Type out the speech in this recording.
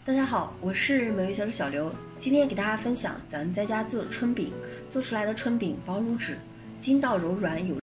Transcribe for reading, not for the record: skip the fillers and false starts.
大家好，我是美味小厨小刘，今天给大家分享咱在家做的春饼，做出来的春饼薄如纸，筋道柔软有